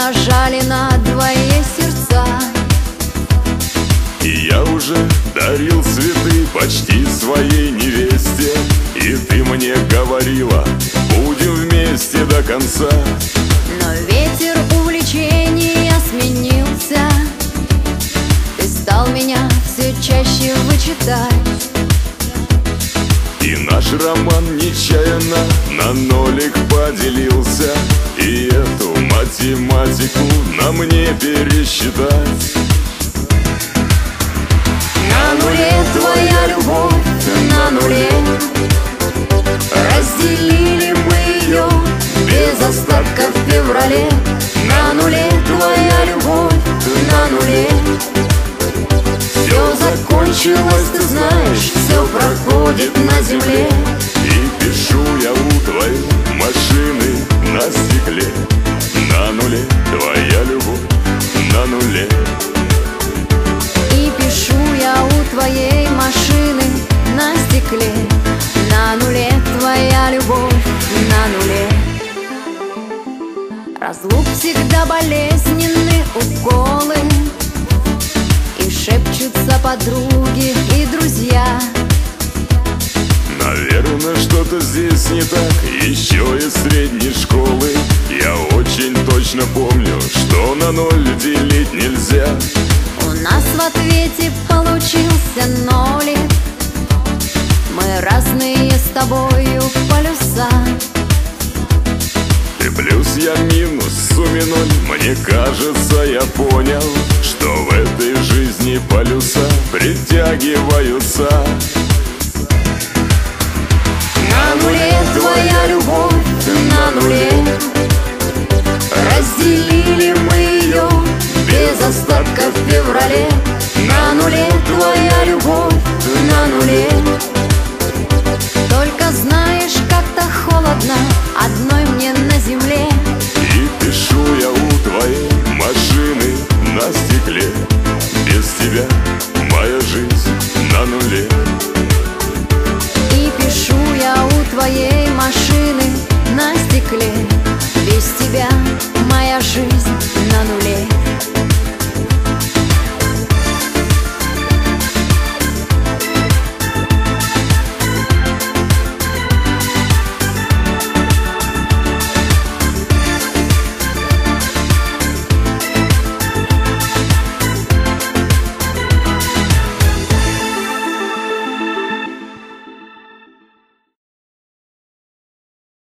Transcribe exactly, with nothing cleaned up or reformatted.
нажали на твои сердца. И я уже дарил цветы почти своей невесте, и ты мне говорила, будем вместе до конца. Но ветер увлечения сменился, ты стал меня все чаще вычитать. И наш роман нечаянно на нолик поделился, и эту математику на мне пересчитать. На нуле твоя любовь, на нуле разделили мы ее без остатка в феврале. На нуле твоя любовь, на нуле все закончилось, ты знаешь, все проходит на земле. И пишу я у твоей машины на стекле: на нуле твоя любовь, на нуле. И пишу я у твоей машины на стекле: на нуле твоя любовь, на нуле. Разлук всегда болезненны уколы, и шепчутся подруги и друзья. Наверное, что-то здесь не так, еще из средней школы. Я очень точно помню, что на ноль делить нельзя. У нас в ответе получился нолик, мы разные с тобою полюса. Ты плюс, я минус, в сумме ноль. Мне кажется, я понял, что в этой жизни полюса притягиваются. На нуле твоя любовь, на нуле разделили мы ее без остатка в феврале. На нуле твоя любовь, на нуле. Только знаешь, как-то холодно одной мне на земле. И пишу я у твоей машины на стекле: без тебя моя жизнь на нуле. И пишу я у твоей машины на стекле: без тебя моя жизнь